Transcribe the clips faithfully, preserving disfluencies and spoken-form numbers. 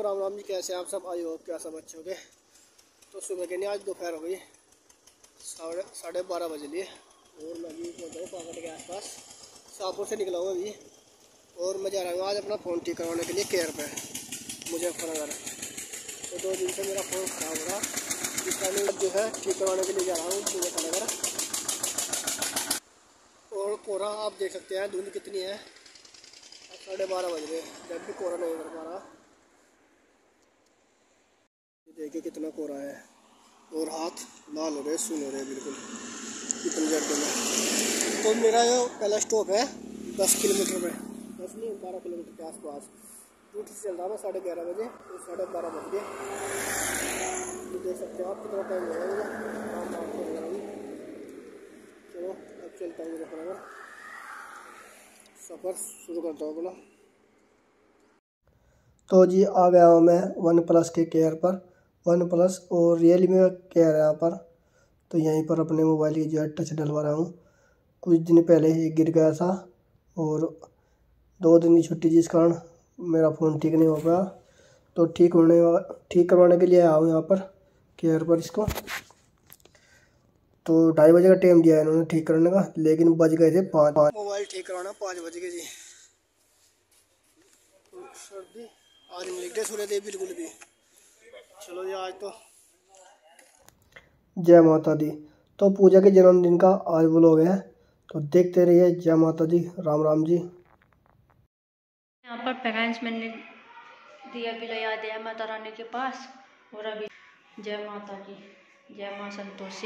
राम राम जी, कैसे आप सब? आई हो क्या सब अच्छे हो गए? तो सुबह के नहीं, आज दोपहर हो गई, साढ़े साढ़े बारह बजे लिए और मैं अभी पहुँचा हूँ पाकट के आसपास। शाहपुर से निकला हूँ अभी और मैं जा रहा हूँ आज अपना फ़ोन ठीक करवाने के लिए केयर पे मुजफ्फरनगर। तो दो दिन से मेरा फ़ोन ख़राब हो रहा, जिसका मैं जो है ठीक करवाने के लिए जा रहा हूँ मुजफ्फरनगर। और कोहरा आप देख सकते हैं, धुंध कितनी है। साढ़े बारह बज रहे जब भी कोहरा नहीं कर पा रहा। देखिए कितना कोहरा है और हाथ लाल हो रहे, सुन हो रहे बिल्कुल इतने जर्दे में। तो मेरा जो पहला स्टॉप है दस किलोमीटर में, दस नहीं बारह किलोमीटर के आसपास। रूट से चल रहा मैं साढ़े ग्यारह बजे तो साढ़े बारह बज गए। तो देख सकते हो आप कितना टाइम हो रहा है। चलो अब चलता हूँ मुजफ्फरनगर, सफ़र शुरू करता हूँ अपना। तो जी आ गया हूँ मैं वन प्लस के केयर पर। वन प्लस और रियलमी का केयर है यहाँ पर। तो यहीं पर अपने मोबाइल की जो है टच डलवा रहा हूँ। कुछ दिन पहले ही गिर गया था और दो दिन की छुट्टी जिस कारण मेरा फ़ोन ठीक नहीं हो पाया। तो ठीक होने ठीक करवाने के लिए आया हूँ यहाँ पर केयर पर इसको। तो ढाई बजे का टाइम दिया है इन्होंने ठीक करने का, लेकिन बज गए थे पाँच पाँच मोबाइल ठीक करवाना पाँच बज गए जी। सर्दी आज नहीं लिख सुने थे बिल्कुल भी। चलो जी आज तो जय माता दी। तो पूजा के जन्मदिन का आज व्लॉग है, तो देखते रहिए। जय माता दी, राम राम जी। यहाँ पर पेरेंट्स मैंने दिया पिलाया दिया माता रानी के पास। और अभी जय माता की, जय माँ संतोषी।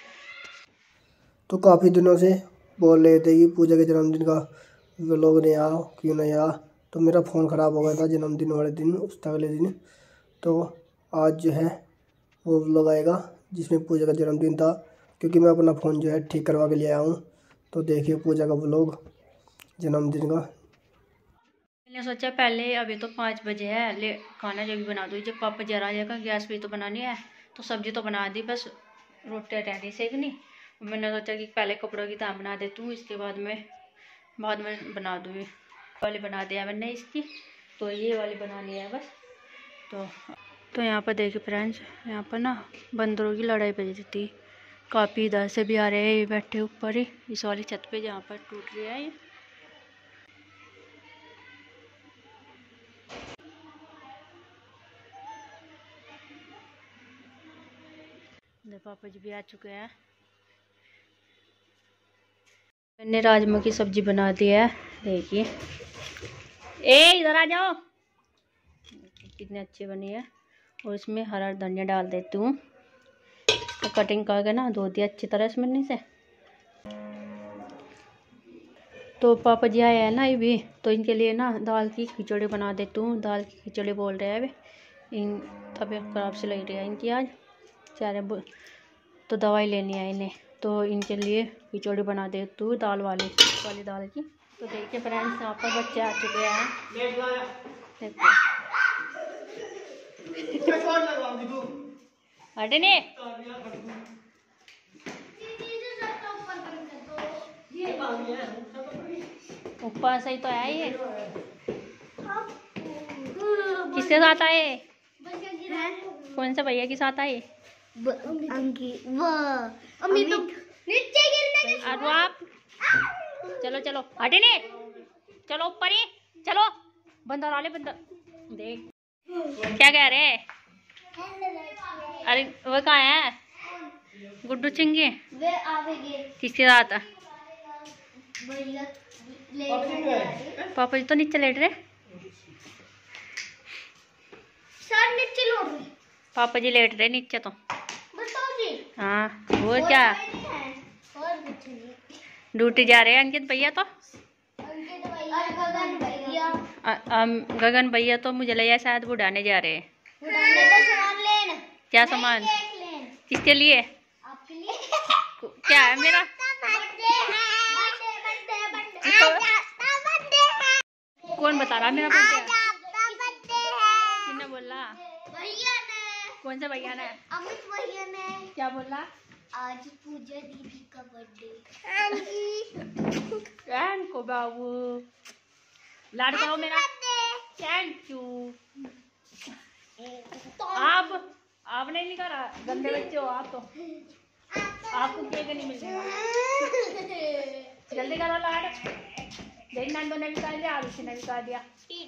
तो काफ़ी दिनों से बोल रहे थे कि पूजा के जन्मदिन का व्लॉग नहीं आया, क्यों नहीं आया। तो मेरा फ़ोन ख़राब हो गया था जन्मदिन वाले दिन, उस अगले दिन। तो आज जो है वो व्लॉग आएगा जिसमें पूजा का जन्मदिन था, क्योंकि मैं अपना फ़ोन जो है ठीक करवा के ले आया हूँ। तो देखिए पूजा का व्लॉग जन्मदिन का। मैंने सोचा पहले अभी तो पाँच बजे है, ले खाना जो भी बना दूँ। जब पापा जरा जाएगा गैस भी तो बनानी है, तो सब्जी तो बना दी, बस रोटियाँ रहनी सेकनी। मैंने सोचा कि पहले कपड़ों की ताम बना देती हूँ, इसके बाद में बाद में बना दूँगी। वाली बना दिया मैंने इसकी, तो ये वाली बनानी है बस। तो तो यहाँ पर देखिए फ्रेंड्स, यहाँ पर ना बंदरों की लड़ाई बज रही थी। काफ़ी इधर से भी आ रहे हैं, ये बैठे ऊपर ही इस वाली छत पे जहाँ पर टूट रही है ये। पापा जी भी आ चुके हैं। मैंने राजमा की सब्जी बना दी है, देखिए। ए इधर आ जाओ, कितनी अच्छी बनी है। और इसमें हरा धनिया डाल देती हूँ। तो कटिंग करके ना धो दिया अच्छी तरह से मैंने से। तो पापा जी आए हैं ना ये भी, तो इनके लिए ना दाल की खिचड़ी बना देती हूँ। दाल की खिचड़ी बोल रहे हैं अभी, इन तबीयत खराब से लग रही है इनकी आज चारे, तो दवाई लेनी है इन्हें। तो इनके लिए खिचड़ी बना देती हूँ दाल वाली वाली दाल की। तो देखिए फ्रेंड्स, यहाँ पर बच्चे आ चुके हैं। हटे ने ऊपर से ही तो आया ये। किसके साथ आए? कौन सा भैया के साथ आए? और आप चलो चलो हटे ने, चलो ऊपर ही चलो। बंदर वाले बंदर देख क्या कह रहे हैं। अरे वो कहाँ है गुड्डू चिंगी? किसके साथ? पापा जी तो नीचे लेट रहे। नीचे लौट रहे पापा जी, लेट रहे नीचे तो। हाँ वो क्या ड्यूटी जा रहे हैं अंकित भैया। तो गगन भैया तो मुझे लगा शायद बुढ़ाने जा रहे हैं। क्या सामान? किसके लिए? क्या है मेरा? कौन बता रहा मेरा बर्थडे है? किसने बोला? भैया ने। कौन से भैया ने? अमित भैया ने। क्या बोला? आज पूजा दीदी का बर्थडे। थैंक को बाबू, लाड करो मेरा। Thank you. सामने ही नहीं करा, गंदे बच्चे हो आप तो, आपको केक नहीं मिलेगा। जल्दी करो लाड। देख नंदू ने भी कर दिया, आरुषि ने भी कर दिया।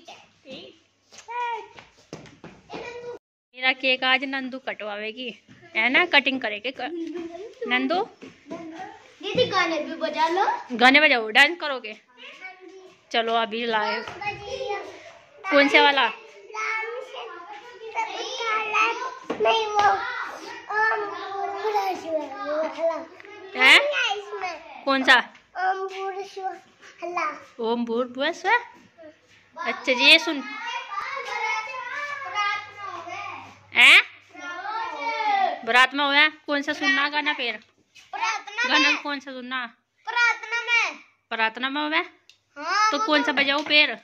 मेरा केक आज नंदू कटवावेगी, है ना, कटिंग करेगी नंदू। दीदी गाने भी बजा लो। गाने बजाओ, डांस करोगे? चलो अभी लाए। कौन से वाला? नहीं वो है? कौन सा? हल्ला। ओम भूर्भुवः स्वः। अच्छा जी, ये सुन। हैं? बरात में हुआ? कौन सा सुनना गाना फिर? गाना कौन सा सुनना? प्रार्थना में। प्रार्थना में हुआ? हाँ, तो कौन सा बजाओ फिर?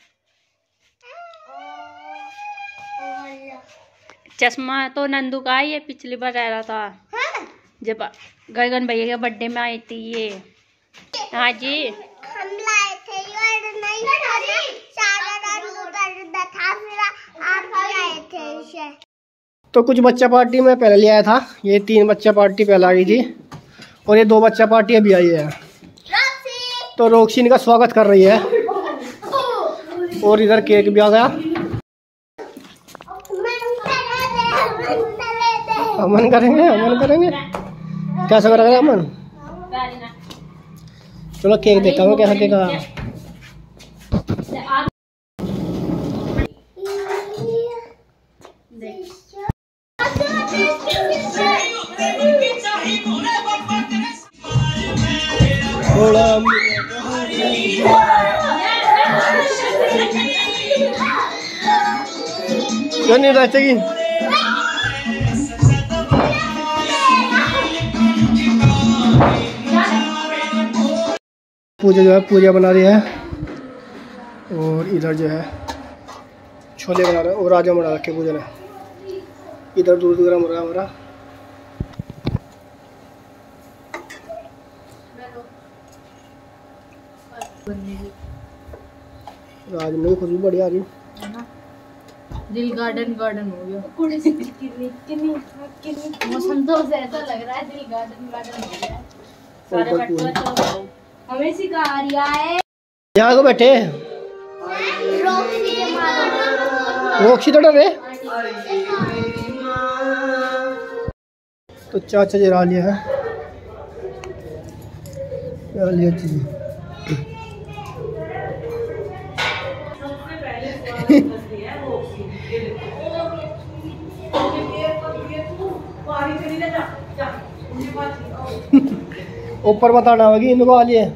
चश्मा तो नंदू का ही, ये पिछली बार रह रहा था। हाँ? जब गगन भैया के बर्थडे में आई थी ये। हाँ जी, हम लाए थे और नहीं था ना, सारा रंग था, फिर आप लाए थे इसे। तो कुछ बच्चा पार्टी में पहले ले आया था, ये तीन बच्चा पार्टी पहले आ गई थी और ये दो बच्चा पार्टी अभी आई है। तो रोक्सी का स्वागत कर रही है और इधर केक भी आ गया। अमन करेंगे, अमन करेंगे, कैसा करेंगे अमन? चलो केक देखा हूँ कैसा केक आया। क्यों नहीं रहती? पूजा जो है पूजा बना रही है और इधर जो है छोले बना रहे हैं और राजा बना रखे पूजा ने। इधर दूध गर्म हो रहा है हमारा। राज में खुशबू बढ़िया आ रही। दिल गार्डन गार्डन हो गया। मौसम तो ऐसा लग रहा है दिल गार्डन गार्डन हो गया। सारे बटुआ तो हमें सिखा रिया है। यहाँ को बैठे रोक्सी के मारो। रोक्सी तो डरे। तो चाचा जी रा लिया है, रा लिया चीज। ऊपर बताना होगी इनको आ लिए।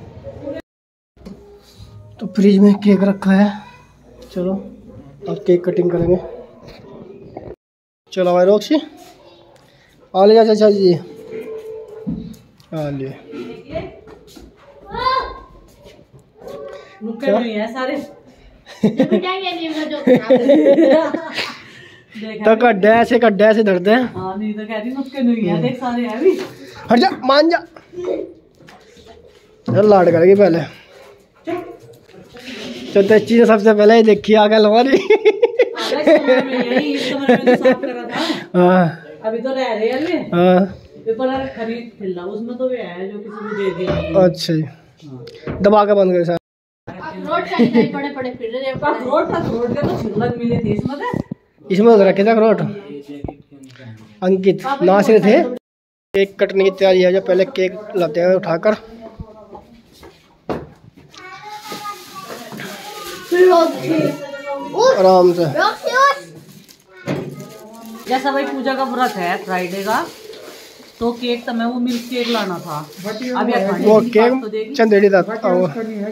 तो फ्रिज में केक रखा है, चलो अब केक कटिंग करेंगे। चलो भाई रोक्सी आ लिया चाचा जी, आ लिए। है सारे तो कड्डे से कड्डे से धरते हैं। हाँ नहीं तो कहती नुक्के नहीं है, देख सारे हैं भी। हट जा, मान जा। चल लाड करेगी पहले। तो चीज सबसे पहले ही देखी आगे लवारी। हाँ अभी तो रह रहे हैं। हाँ पेपर खरीद फिल्ला उसमें तो वे है जो किसी को दे दिया। अच्छा जी, दबा के बंद कर सर। रोड का बड़े बड़े फिर रहे हैं। रोड था, रोड के तो छिलक मिले थे इसमें थे। इसमें रखे थे अखरोट। अंकित नासिर थे। केक कटने की तैयारी है, जो पहले केक लाते हैं उठाकर। आराम से। जैसा भाई पूजा का व्रत है फ्राइडे का, तो केक तो मैं वो मिल्क केक लाना था। अभी वो केक चंदेड़ी था वो।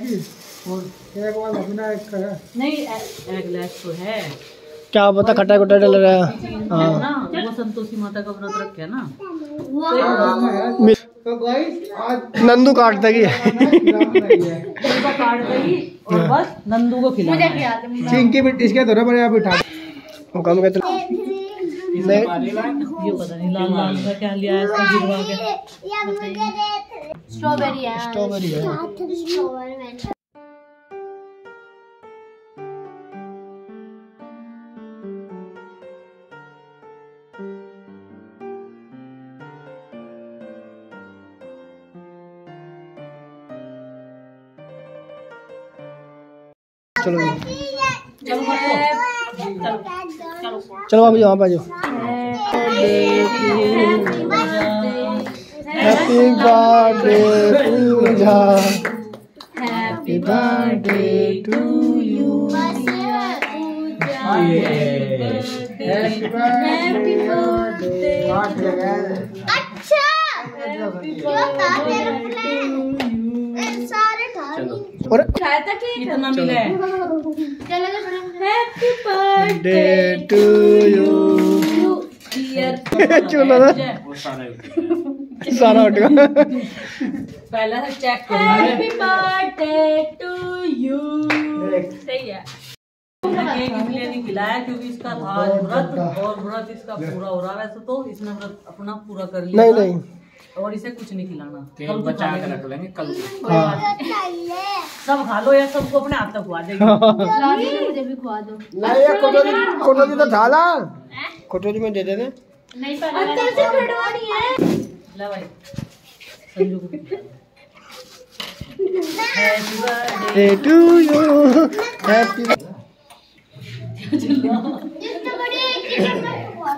नहीं एगलेस तो है, क्या पता खट्टा खुट्टा डल रहा है। हाँ ना वो संतोषी माता का व्रत रखे ना। नंदू काट देगी। काट देगी और बस नंदू को खिलाना। चिंकी बिट्टी इसके दौरे पर आप उठा हुक्म कहते नहीं। ये पता नहीं लाल लाल का क्या लिया है इसका गिरवा के। स्ट्रॉबेरी है। स्ट्रॉबेरी है। चलो चलो चलो आप यहाँ पे जाओ। Happy birthday Puja, happy birthday to you, happy birthday. अच्छा क्यों था तेरा प्लान? सारे था और कितना मिला है? चलो हैप्पी बर्थडे टू यू। चलो ना सारा उठ गया। पहला से चेक करो। Happy birthday to you. सही है। केक इसलिए नहीं खिलाया क्योंकि इसका था आज व्रत, और व्रत इसका पूरा हो रहा। वैसे तो इसने व्रत अपना पूरा कर लिया। नहीं नहीं, और इसे कुछ नहीं खिलाना, केक बचा के रख लेंगे कल। हाँ सब खा लो या सबको अपने हाथ तक खुआ देगी। मुझे भी खुआ दो। नहीं ये कोटोरी कोटोरी तो था ना, कोटोरी में दे देते। नहीं पहले से खड़वानी है। ले भाई संजू को happy birthday to you, happy जितने बड़े एक ही समय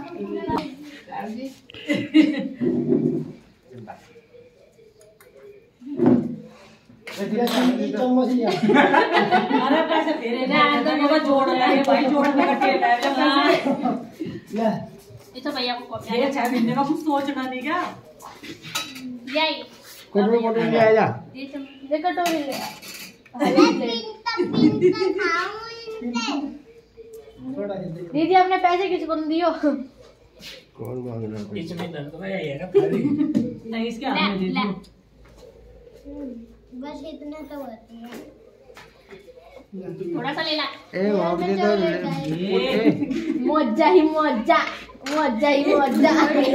अरे पैसे तेरे ना बाबा जोड़ लगे भाई, जोड़ में कटे ले ये तो भैया को कॉपी ये छह महीने का कुछ सोचना नहीं क्या? यही कोटोरी कोटोरी ले आया। ये कटोरी ले आ। दीदी अपने पैसे किसको दियो? कौन मांग रहा है? इसमें दर्द तो है ये खाली। नहीं इसके हाथ में दे दो। बस इतना तो होती है। थोड़ा सा ले ला। ए वाह दे दो। मौजा ही मौजा, मौजा ही मौजा।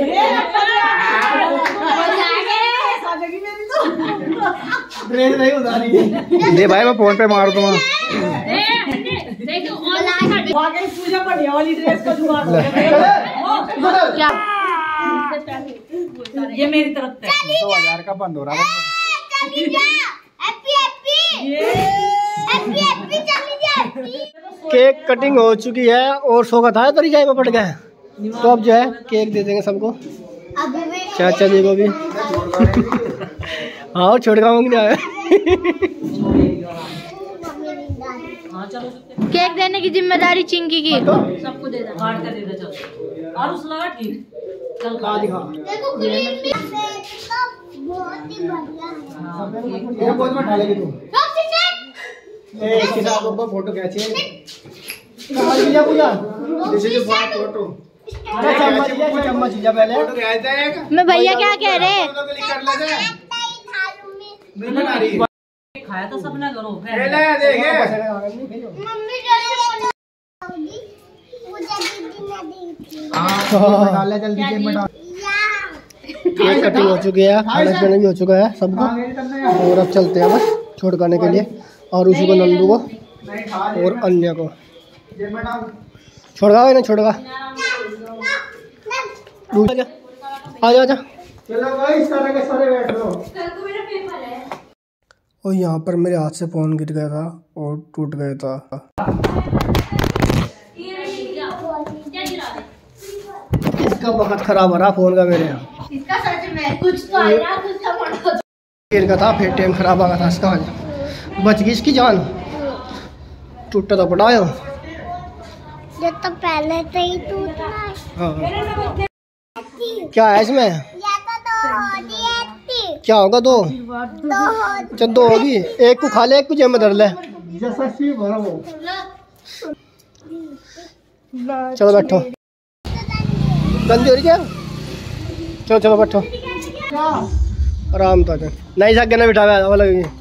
ड्रेस नहीं उतारी। दे भाई मैं फोन पे मार दूंगा। देखो ऑनलाइन वाकई पूजा बढ़िया वाली ड्रेस का जुगाड़ हो गया। क्या? ये मेरी तरफ से दो हजार का बंद हो रहा है। चली जा हैप्पी हैप्पी हैप्पी हैप्पी चली जा हैप्पी। केक कटिंग हो चुकी है और सो का था तरी जाए में पड़ गया है, तो अब जो है केक दे देंगे सबको। अभी भी चाचा जी को भी। हाँ छोड़ का नहीं आया। हाँ चलो केक देने की जिम्मेदारी चिंकी की। सबको दे दे, काट कर दे दे। चल और उस लगा ठीक चल खा दिखा। देखो क्रीम भी तो बहुत ही बढ़िया है। ये बहुत में डालेगी तू। डॉक्टर साहब ए इसके साथ ऊपर फोटो खींचे। कहां लिया पूजा? This is photo. अरे चम्मच लिया, चम्मच लिया पहले। फोटो खींचता है। मैं भैया क्या कह रहे हैं? फोटो क्लिक कर लेते हैं। थालू में मैं बना रही है। खाया तो सबने करो। ले ले देखे। मम्मी जैसे बनाऊंगी पूजा दीदी ने दी थी। हां डाल ले जल्दी केक में डाल। या केक कटिंग हो चुकी है, खाना पीना भी हो चुका है सबको, और अब चलते हैं बस छोड़काने के लिए। और उसी को नंदू को और अन्य को छोड़गा ना छोड़गा। आजा आजा। चलो भाई सारे के सारे बैठ लो। और यहाँ पर मेरे हाथ से फोन गिर गया था और टूट गया था। इसका वक्त खराब हो रहा फोन का मेरे यहाँ। इसका सच में कुछ तो आया, कुछ तो पड़ा। गिर का था, फिर टाइम खराब आ गया था इसका। बच गई इसकी जान, टूटा तो पड़ा है। ये तो पहले से ही टूटा है। हाँ। क्या है इसमें? या तो दो होती है थी। क्या होगा दो? दो होती चल दो होगी, एक को खा ले, एक को जेब में धर ले। चलो बैठो। गंदी हो रही क्या? चलो चलो बैठो। आराम तो नहीं सके ना बिठा लगी।